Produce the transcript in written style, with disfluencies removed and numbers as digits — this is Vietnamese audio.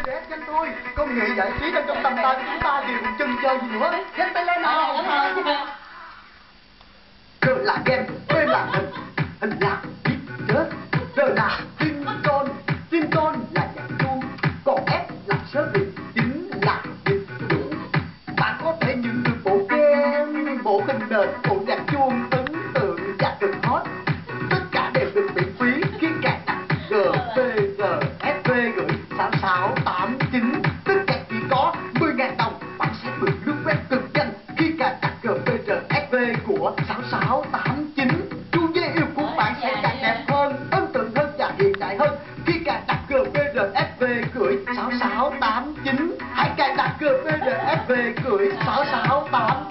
Để nhanh thôi, công nghệ giải trí đang trong tầm tay của chúng ta đều chần chờ gì nữa. Nhanh tay lên nào. Cờ là game, B là hình, hình là biết chết. R là tin tôn là nhạc chuông, còn F là số điện, chính là dịch vụ. Bạn có thể nhận được bộ game, bộ hình nền, bộ nhạc chuông ấn tượng và cực hot. Tất cả đều được miễn phí khi cài đặt GPGFV gửi 6689. Tất cả chỉ có 10.000 đồng. Bạn sẽ được lướt web cực nhanh khi cài đặt GPGFV của 6689. Chu dê yêu của bạn sẽ càng đẹp hơn, ấn tượng hơn và hiện đại hơn khi cài đặt GPGFV gửi 6689. Hãy cài đặt GPGFV gửi 6689.